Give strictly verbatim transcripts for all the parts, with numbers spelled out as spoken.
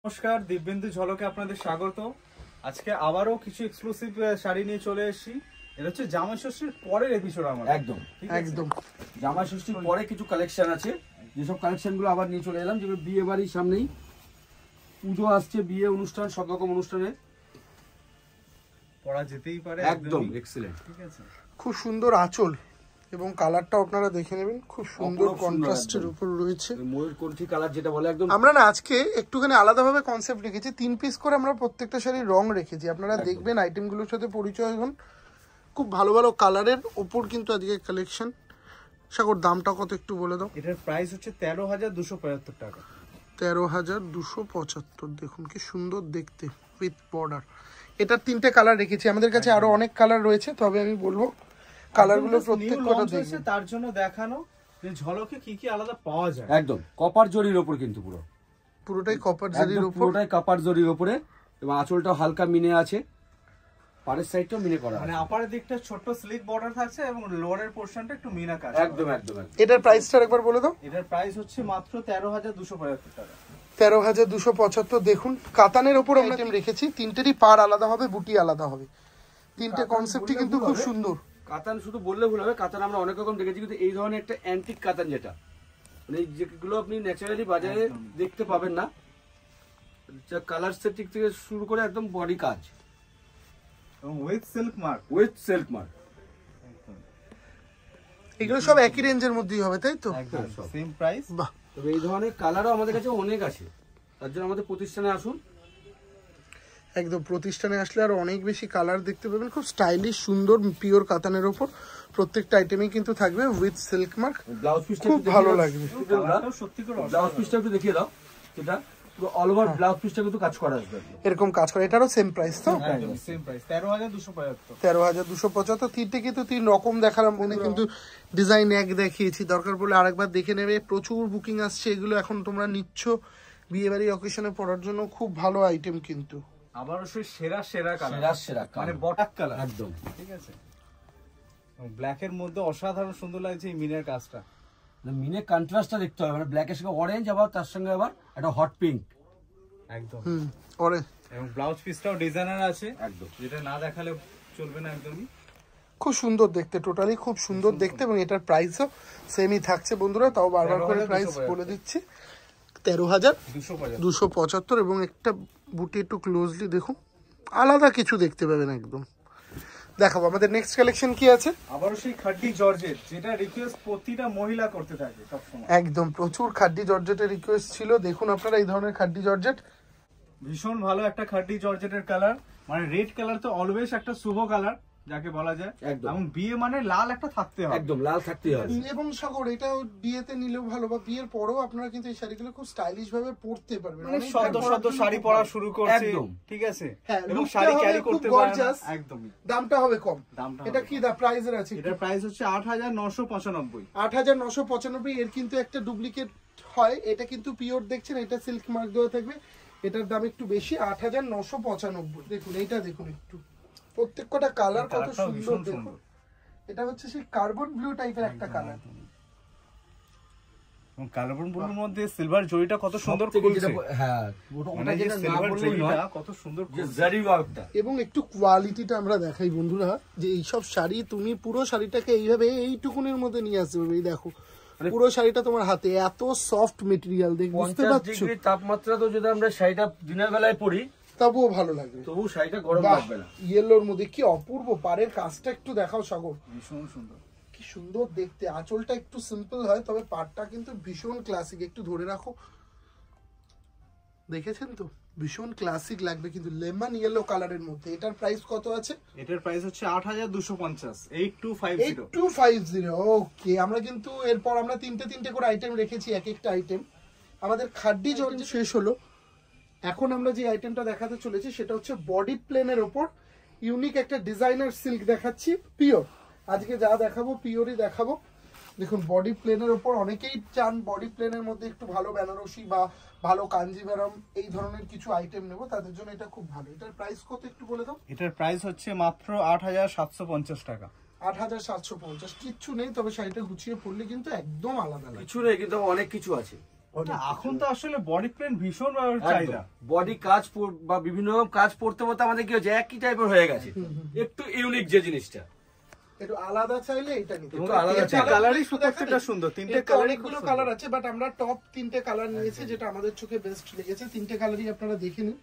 নমস্কার, দিব্যেন্দু ঝলকে আপনাদের স্বাগত। আজকে আবারও কিছু এক্সক্লুসিভ শাড়ি নিয়ে চলে এসেছি। এটা হচ্ছে জামাই ষষ্ঠীর পরের এপিসোড আমার। একদম একদম জামাই ষষ্ঠীর পরে কিছু কালেকশন আছে, যেসব কালেকশন গুলো আবার নিয়ে চলে এলাম। যেগুলো বিয়ে বাড়ির সামনেই পুজো আসছে, বিয়ে অনুষ্ঠান, সব রকম অনুষ্ঠানে পরা যেতেই পারে। একদম এক্সেলেন্ট। ঠিক আছে, খুব সুন্দর আঁচল এবং কালারটাও আপনারা দেখে নেবেন, খুব সুন্দর কন্ট্রাস্টের উপর রয়েছে। ময়ূরকণ্ঠী কালার যেটা বলে একদম। আমরা না আজকে একটুখানি আলাদাভাবে কনসেপ্ট রেখেছি, তিন পিস করে আমরা প্রত্যেকটা শাড়ির রং রেখেছি। আপনারা দেখবেন আইটেমগুলোর সাথে পরিচয় হন। খুব ভালো ভালো কালারের ওপর কিন্তু আজকে কালেকশন। সাগর, দামটা কত একটু বলে দাও। এটার প্রাইস হচ্ছে তেরো হাজার দুশো পঁচাত্তর টাকা। তেরো হাজার দুশো পঁচাত্তর। দেখুন কি সুন্দর দেখতে, উইথ বর্ডার। এটার তিনটে কালার রেখেছি, আমাদের কাছে আরো অনেক কালার রয়েছে, তবে আমি বলবো কালারগুলো প্রত্যেকটা দেখবেন। তার জন্য দেখানো যে ঝলকে কি কি আলাদা পাওয়া যায়। একদম কপার জরির উপর, কিন্তু পুরো পুরোটাই কপার জরির উপর, পুরোটাই কপার জরির উপরে, এবং আঁচলটাও হালকা মিনে আছে, পাড়ের সাইডটাও মিনে করা, মানে আপারের দিকটা ছোট স্লিক বর্ডার থাকছে এবং লোয়ারের পোরশনটা একটু মিনা কাজ। একদম একদম। এটার প্রাইসটা একবার বলে দাও। এটার প্রাইস হচ্ছে মাত্র তেরো হাজার দুশো পঁচাত্তর টাকা। তেরো হাজার দুশো পঁচাত্তর। দেখুন কাতানের ওপর আমরা আইটেম রেখেছি, তিনটেরই পার আলাদা হবে, বুটি আলাদা হবে। তিনটে কনসেপ্টই কিন্তু খুব সুন্দর। কাতান শুধু বললে ভুল হবে, কাতান আমরা অনেক রকম দেখেছি, কিন্তু এই ধরনের একটা অ্যান্টিক কাতান, যেটা মানে যেগুলো আপনি ন্যাচারালি বাজারে দেখতে পাবেন না, কালার সেটিং থেকে শুরু করে একদম বডি কাজ, এবং with silk mark. With silk mark. এগুলো সব একই রেঞ্জের মধ্যেই হবে, তাই তো? একদম সেম প্রাইস। বাহ, তবে এই ধরনের কালারও আমাদের কাছে অনেক আছে, তার জন্য আমাদের প্রতিষ্ঠানে আসুন। একদম প্রতিষ্ঠানে আসলে আরো অনেক বেশি কালার দেখতে পাবেন। খুব স্টাইলিশ সুন্দর পিওর কাতানের ওপর প্রত্যেকটা আইটেমই কিন্তু থাকবে উইথ সিল্ক মার্ক। ব্লাউজ পিসটা খুব ভালো লাগবে। সত্যি করে ব্লাউজ পিসটা একটু দেখিয়ে দাও, যেটা পুরো অল ওভার ব্লাউজ পিসটা কিন্তু কাজ করা আসবে, এরকম কাজ করে। এটারও সেম প্রাইস তো? একদম সেম প্রাইস, তেরো হাজার দুশো পঁচাত্তর। তেরো হাজার দুশো পঁচাত্তর। তিনটে কিন্তু তিন রকম দেখালাম, মনে কিন্তু ডিজাইন এক দেখিয়েছি, দরকার পড়লে আরেকবার দেখে নেবে। প্রচুর বুকিং আসছে, এগুলো এখন তোমরা নিচ্ছ বিয়ে বাড়ি অকেশনে পড়ার জন্য, খুব ভালো আইটেম কিন্তু। আবারও সেই সেরা সেরা কালার, সেরা সেরা মানে বটাক কালার একদম। ঠিক আছে, ব্ল্যাক এর মধ্যে অসাধারণ সুন্দর লাগছে এই মিনের কাজটা। মিনে কন্ট্রাস্টটা দেখতে হবে, মানে ব্ল্যাক এর সঙ্গে অরেঞ্জ, আবার তার সঙ্গে আবার একটা হট পিঙ্ক। একদম হুম, অরেঞ্জ। এবং ব্লাউজ পিসটাও ডিজাইনার আছে, একদম, যেটা না দেখালে চলবে না একদমই। খুব সুন্দর দেখতে, টোটালি খুব সুন্দর দেখতে, এবং এটার প্রাইসও সেমই থাকছে বন্ধুরা। তাও বারবার করে প্রাইস বলে দিচ্ছি, তেরো হাজার দুশো পঁচাত্তর। এবং একটা বুটি একটু ক্লোজলি দেখুন, আলাদা কিছু দেখতে পাবেন একদম। দেখাবো আমাদের নেক্সট কালেকশন কি আছে। আবারও সেই খাড্ডি জর্জেট, যেটা রিকোয়েস্ট প্রতিটা মহিলা করতে থাকে সবসময়। একদম প্রচুর খাড্ডি জর্জেটের রিকোয়েস্ট ছিল। দেখুন আপনারা এই ধরনের খাড্ডি জর্জেট, ভীষণ ভালো একটা খাড্ডি জর্জেটের কালার, মানে রেড কালার তো অলওয়েজ একটা শুভ কালার যাকে বলা যায়, এবং বিয়ে মানে লাল একটা থাকতে হবে, একদম লাল থাকতেই হবে। এবং সাগর, এটা বিয়েতে নিলেও ভালো, বা বিয়ের পরেও আপনারা কিন্তু এই শাড়িগুলো খুব স্টাইলিশ ভাবে পরতে পারবেন। মানে সদ্য সদ্য শাড়ি পরা শুরু করছে, ঠিক আছে, এবং শাড়ি ক্যারি করতে পারবেন। একদমই দামটা হবে কম। দামটা এটা কি দা প্রাইসের আছে? এটার প্রাইস হচ্ছে আট হাজার নশো পঁচানব্বই। আট হাজার নশো পঁচানব্বই। এর কিন্তু একটা ডুপ্লিকেট হয়, এটা কিন্তু পিওর দেখছেন, এটা সিল্ক মার্ক দেওয়া থাকবে। এটার দাম একটু বেশি, আট হাজার নশো পঁচানব্বই। দেখুন এইটা দেখুন একটু, প্রত্যেকটা কালার কত সুন্দর দেখুন। এটা হচ্ছে সেই কার্বন ব্লু টাইপের একটা কালার, এবং কার্বন ব্লুর মধ্যে সিলভার জরিটা কত সুন্দর খুলছে। হ্যাঁ, ওটা যেটা সিলভার জরিটা কত সুন্দর জারি ওয়ার্কটা। এবং একটু কোয়ালিটিটা আমরা দেখাই বন্ধুরা, যে এইসব শাড়ি তুমি পুরো শাড়িটাকে এইভাবে এইটুকুনের মধ্যে নিয়ে আসতে পারবে। এই দেখো পুরো শাড়িটা তোমার হাতে, এত সফট মেটেরিয়াল, দেখ বুঝতে পারছো? তাপমাত্রা তো যদি আমরা শাড়িটা দিনের বেলায় পরি তবুও ভালো লাগবে, তবু শাড়িটা গরম লাগবে না। ইয়েলোর মধ্যে কি অপূর্ব। পাড়ের কাজটা একটু দেখাও সাগর, ভীষণ সুন্দর, কি সুন্দর দেখতে। আঁচলটা একটু সিম্পল হয়, তবে পাড়টা কিন্তু ভীষণ ক্লাসিক। একটু ধরে রাখো, দেখেছেন তো, ভীষণ ক্লাসিক লাগবে কিন্তু, লেমন ইয়েলো কালারের মধ্যে। এটার প্রাইস কত আছে? এটার প্রাইস হচ্ছে আট হাজার দুশো পঞ্চাশ। Eight two five zero. Eight two five zero. Okay, আমরা কিন্তু এরপর আমরা তিনটে তিনটে করে আইটেম রেখেছি, এক একটা আইটেম। আমাদের খাড্ডি জর্জেট শেষ হলো, এখন আমরা যে আইটেমটা দেখাতে চলেছি সেটা হচ্ছে বডি প্লেনের ওপর ইউনিক একটা ডিজাইনার সিল্ক দেখাচ্ছি, পিওর। আজকে যা দেখাবো পিওরই দেখাবো। দেখুন বডি প্লেনের ওপর অনেকেই চান বডি প্লেনের মধ্যে একটু ভালো বেনারসি বা ভালো কাঞ্জিভারাম এই ধরনের কিছু আইটেম নেবো, তাদের জন্য এটা খুব ভালো। এটার প্রাইস কত একটু বলে দাও। এটার প্রাইস হচ্ছে মাত্র আট হাজার সাতশো পঞ্চাশ টাকা। আট হাজার সাতশো পঞ্চাশ। কিচ্ছু নেই, তবে শাড়িটা গুছিয়ে পড়লে কিন্তু একদম আলাদা লাগে। কিছু নেই, কিন্তু অনেক কিছু আছে। এখন তো আসলে বডি প্লেন ভীষণ চাহিদা, বডি কাজ বা বিভিন্ন রকম কাজ পড়তে পড়তে আমাদের কি হচ্ছে একই টাইপের হয়ে গেছে, একটু ইউনিক যে জিনিসটা একটু আলাদা চাইলে এটা নিতে পারো। আলাদা কালারই প্রত্যেকটা সুন্দর, তিনটে অনেকগুলো কালার আছে, বাট আমরা টপ তিনটে কালার নিয়েছি যেটা আমাদের চোখে বেস্ট লেগেছে। তিনটে কালারই আপনারা দেখে নিন।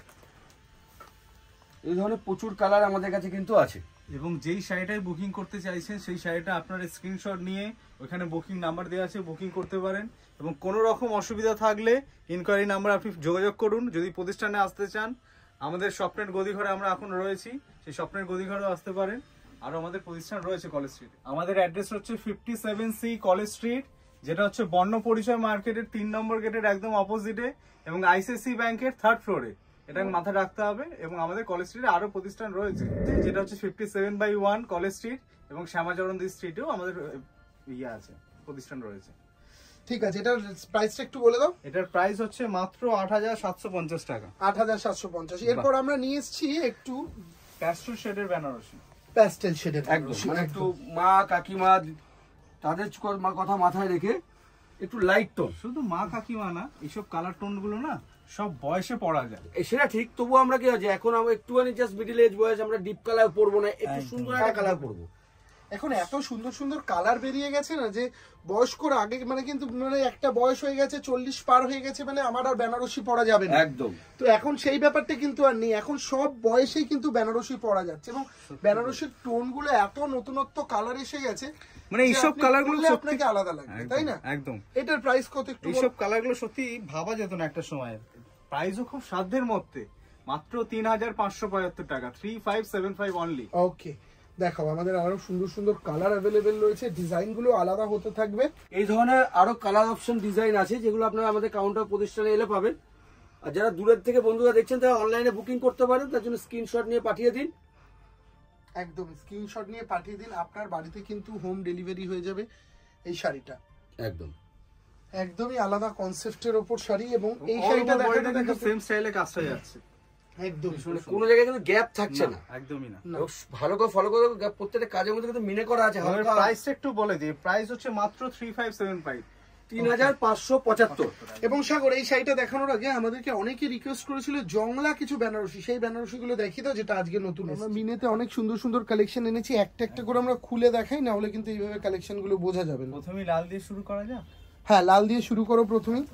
এই ধরনের প্রচুর কালার আমাদের কাছে কিন্তু আছে, এবং যেই শাড়িটাই বুকিং করতে চাইছেন সেই শাড়িটা আপনার স্ক্রিনশট নিয়ে ওখানে বুকিং নাম্বার দেওয়া আছে, বুকিং করতে পারেন। এবং কোনো রকম অসুবিধা থাকলে ইনকোয়ারি নাম্বার আপনি যোগাযোগ করুন। যদি প্রতিষ্ঠানে আসতে চান, আমাদের স্বপ্নের গদিঘরে আমরা এখন রয়েছি, সেই স্বপ্নের গদিঘরেও আসতে পারেন। আর আমাদের প্রতিষ্ঠান রয়েছে কলেজ স্ট্রিটে। আমাদের অ্যাড্রেস হচ্ছে fifty seven C college street, যেটা হচ্ছে বর্ণ পরিচয় মার্কেটের তিন নম্বর গেটের একদম অপোজিটে, এবং আইসিআইসি ব্যাংকের থার্ড ফ্লোরে। এটা মাথায় রাখতে হবে। এবং আমাদের কলেজ স্ট্রিটে আরো প্রতিষ্ঠান রয়েছে, যেটা হচ্ছে fifty seven by one college street, এবং শ্যামাচরণদী স্ট্রিটেও আমাদের ইয়ে আছে, প্রতিষ্ঠান রয়েছে। ঠিক আছে, এটার প্রাইসটা একটু বলে দাও। এটার প্রাইস হচ্ছে মাত্র আট হাজার সাতশো পঞ্চাশ টাকা। আট হাজার সাতশো পঞ্চাশ। এরপর আমরা নিয়ে এসেছি একটু প্যাস্টেল শেডের বেনারসি। প্যাস্টেল শেডের একদম, মানে একটু মা কাকিমা তাদের কথা মাথায় রেখে একটু লাইট টোন। শুধু মা কাকিমা না, এইসব কালার টোন গুলো না সব বয়সে পড়া যায়, সেটা ঠিক। তবুও আমরা কি আছে, এখন আমরা একটুখানি জাস্ট মিডল এজ বয়স, আমরা ডিপ কালার পরবো না, একটু সুন্দর একটা কালার পরবো। এখন এত সুন্দর সুন্দর কালার বেরিয়ে গেছে না, যে বয়স্কর আগে মানে কিন্তু মানে একটা বয়স হয়ে গেছে, চল্লিশ পার হয়ে গেছে, মানে আমার আর বেনারসি পরা যাবে না একদম। তো এখন সেই ব্যাপারটা কিন্তু আর নেই, এখন সব বয়সেই কিন্তু বেনারসি পরা যাচ্ছে। এবং বেনারসির টোন গুলো এত নতুনত্ব কালার এসে গেছে, মানে এইসব কালার গুলো আপনাকে আলাদা লাগবে, তাই না? একদম। এটার প্রাইস কত? একটু এইসব কালার গুলো সত্যি ভাবা যেত না একটা সময়। প্রাইসও খুব সাধ্যের মধ্যে, মাত্র তিন হাজার পাঁচশো পঁয়াত্তর টাকা, three five seven five only. Okay, দেখাও, আমাদের আরো সুন্দর সুন্দর কালার অ্যাভেলেবেল রয়েছে, ডিজাইন গুলো আলাদা হতে থাকবে। এই ধরনের আরো কালার অপশন ডিজাইন আছে, যেগুলো আপনারা আমাদের কাউন্টার প্রতিষ্ঠানে এলে পাবেন। আর যারা দূরের থেকে বন্ধুরা দেখছেন, তারা অনলাইনে বুকিং করতে পারেন, তার জন্য স্ক্রিনশট নিয়ে পাঠিয়ে দিন। একদম, স্ক্রিনশট নিয়ে পাঠিয়ে দিন, আপনার বাড়িতে কিন্তু হোম ডেলিভারি হয়ে যাবে এই শাড়িটা। একদম একদমই আলাদা কনসেপ্টের উপর শাড়ি, এবং এই শাড়িটা দেখাতে দেখো সেম স্টাইলে কাজটা যাচ্ছে, একদম কোনো জায়গায় কিন্তু গ্যাপ থাকছে না, একদমই না। ভালো করে ফলো করে প্রত্যেকটা কাজের মধ্যে কিন্তু মিনে করা আছে। প্রাইসটা একটু বলে দিই, প্রাইস হচ্ছে মাত্র থ্রি ফাইভ সেভেন ফাইভ, তিন হাজার পাঁচশো পঁচাত্তর। এবং সাগর, এই শাড়িটা দেখানোর আগে আমাদেরকে অনেকে রিকোয়েস্ট করেছিল জংলা কিছু বেনারসি, সেই বেনারসি গুলো দেখি দাও, যেটা আজকে নতুন। আমরা মিনেতে অনেক সুন্দর সুন্দর কালেকশন এনেছি, একটা একটা করে আমরা খুলে দেখাই, না হলে কিন্তু এইভাবে কালেকশন গুলো বোঝা যাবে না। প্রথমে লাল দিয়ে শুরু করা যাক। হ্যাঁ, লাল দিয়ে শুরু করো প্রথমেই,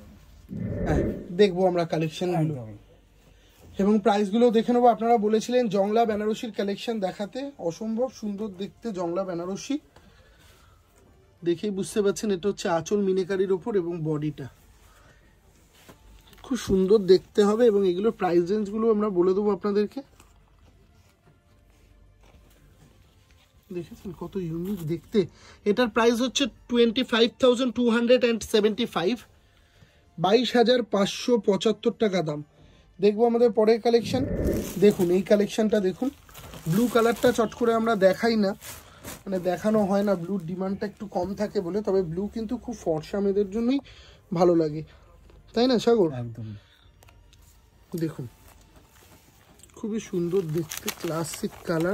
দেখবো আমরা কালেকশন গুলো এবং প্রাইস গুলো দেখে নেবো। আপনারা বলেছিলেন জংলা বেনারসির কালেকশন দেখাতে, অসম্ভব সুন্দর দেখতে জংলা বেনারসি, দেখেই বুঝতে পারছেন এটা হচ্ছে আঁচল মিনেকারির ওপর, এবং বডিটা খুব সুন্দর দেখতে হবে। এবং এগুলোর প্রাইস রেঞ্জ গুলো আমরা বলে দেবো আপনাদেরকে। দেখেছেন কত ইউনিক দেখতে। এটার প্রাইস হচ্ছে twenty five thousand two hundred and seventy five, বাইশ হাজার পাঁচশো পঁচাত্তর টাকা দাম। দেখবো আমাদের পরের কালেকশন। দেখুন এই কালেকশনটা দেখুন, ব্লু কালারটা চট করে আমরা দেখাই না, মানে দেখানো হয় না, ব্লুর ডিমান্ডটা একটু কম থাকে বলে। তবে ব্লু কিন্তু খুব ফর্সা মেয়েদের জন্যই ভালো লাগে, তাই না সাগর? একদম। দেখুন খুবই সুন্দর দেখতে, ক্লাসিক কালার।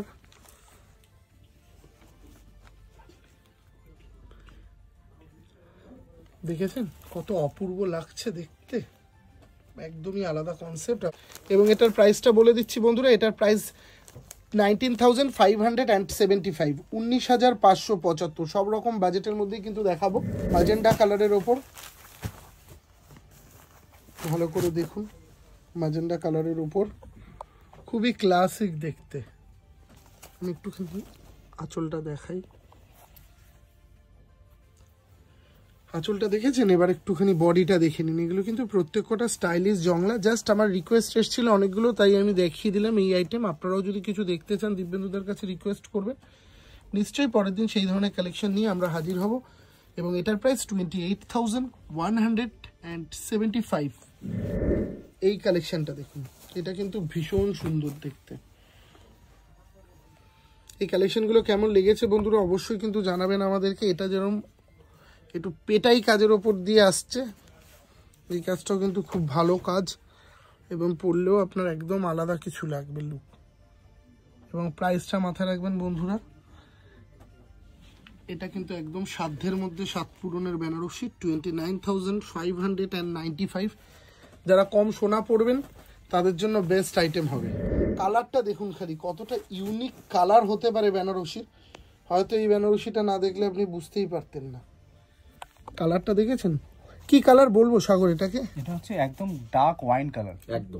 দেখেছেন কত অপূর্ব লাগছে দেখতে, একদমই আলাদা কনসেপ্ট। এবং এটার প্রাইসটা বলে দিচ্ছি বন্ধুরা, এটার price nineteen thousand five hundred and seventy five, উনিশ হাজার পাঁচশো পঁচাত্তর। সব রকম বাজেটের মধ্যেই কিন্তু দেখাবো। ম্যাজেন্ডা কালারের ওপর, ভালো করে দেখুন, ম্যাজেন্ডা কালারের উপর খুবই ক্লাসিক দেখতে। আমি একটুখানি আঁচলটা দেখাই, আঁচলটা দেখেছেন? এবার একটুখানি বডিটা দেখে নিন। এগুলো কিন্তু প্রত্যেকটা স্টাইলিশ জংলা। জাস্ট আমার রিকোয়েস্ট এসেছিল অনেকগুলো, তাই আমি দেখিয়ে দিলাম এই আইটেম। আপনারাও যদি কিছু দেখতে চান দিব্যেন্দুদের কাছে রিকোয়েস্ট করবেন, নিশ্চয়ই পরের দিন সেই ধরনের কালেকশন নিয়ে আমরা হাজির হব। এবং এটার price twenty eight thousand one hundred and seventy five. এই কালেকশনটা দেখুন, এটা কিন্তু ভীষণ সুন্দর দেখতে। এই কালেকশনগুলো কেমন লেগেছে বন্ধুরা অবশ্যই কিন্তু জানাবেন আমাদেরকে। এটা যেরকম একটু পেটাই কাজের ওপর দিয়ে আসছে, এই কাজটাও কিন্তু খুব ভালো কাজ, এবং পরলেও আপনার একদম আলাদা কিছু লাগবে লুক। এবং প্রাইসটা মাথায় রাখবেন বন্ধুরা, এটা কিন্তু একদম সাধ্যের মধ্যে সাত পূরণের Banarasi, twenty nine thousand five hundred and ninety five. যারা কম সোনা পড়বেন তাদের জন্য বেস্ট আইটেম হবে। কালারটা দেখুন খালি কতটা ইউনিক কালার হতে পারে বেনারসির, হয়তো এই বেনারসিটা না দেখলে আপনি বুঝতেই পারতেন না। কালারটা দেখেছেন কি কালার বলবো সাগর এটাকে? এটা হচ্ছে একদম ডার্ক ওয়াইন কালার, একদম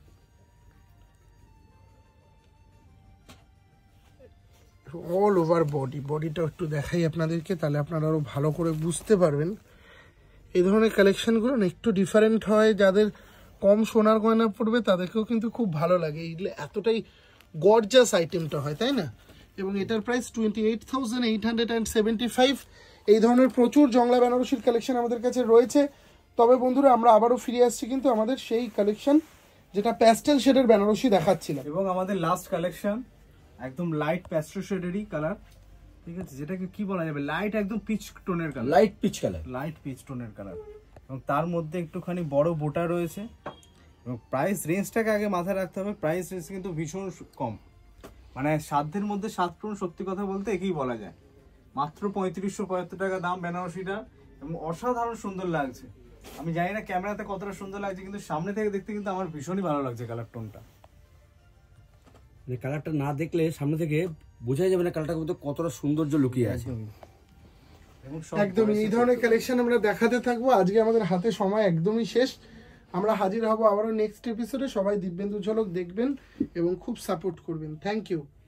অল ওভার বডি। বডিটা একটু দেখাই আপনাদেরকে, তাহলে আপনারা আরো ভালো করে বুঝতে পারবেন। এই ধরনের কালেকশনগুলো না একটু ডিফারেন্ট হয়, যাদের কম সোনার গয়না পড়বে তাদেরকেও কিন্তু খুব ভালো লাগে, এইগুলো এতটাই গর্জাস আইটেমটা হয়, তাই না? এবং এটার price twenty eight thousand eight hundred and seventy five. এই ধরনের প্রচুর জংলা বেনারসির কালেকশন আমাদের কাছে রয়েছে। তবে বন্ধুরা আমরা আবারও ফিরে আসছি কিন্তু আমাদের সেই কালেকশন যেটা প্যাস্টেল শেডের বেনারসি দেখাচ্ছিলাম, এবং আমাদের লাস্ট কালেকশন একদম লাইট প্যাস্টেল শেডেরই কালার, ঠিক আছে, যেটাকে কি বলা যাবে, লাইট একদম পিচ টোনের colour, light peach colour, light peach টোনের কালার, এবং তার মধ্যে একটুখানি বড় বোটা রয়েছে। এবং প্রাইস রেঞ্জটাকে আগে মাথায় রাখতে হবে, প্রাইস রেঞ্জ কিন্তু ভীষণ কম, মানে সাধ্যের মধ্যে সাত পূরণ, সত্যি কথা বলতে একই বলা যায়। মাত্র পঁয়ত্রিশশো পঁয়াত্তর টাকা দাম বেনারসিটা, এবং অসাধারণ সুন্দর লাগছে। আমি জানি না ক্যামেরাতে কতটা সুন্দর লাগছে, কিন্তু সামনে থেকে দেখতে কিন্তু আমার ভীষণই ভালো লাগছে কালার টোনটা। মানে কালারটা না দেখলে সামনে থেকে বোঝাই যাবে না কালারটার মধ্যে কতটা সৌন্দর্য লুকিয়ে আছে। একদমই এই ধরনের কালেকশন আমরা দেখাতে থাকবো। আজকে আমাদের হাতে সময় একদমই শেষ, আমরা হাজির হব আবারও নেক্সট এপিসোডে। সবাই দিব্যেন্দু ঝলক দেখবেন এবং খুব সাপোর্ট করবেন। Thank you.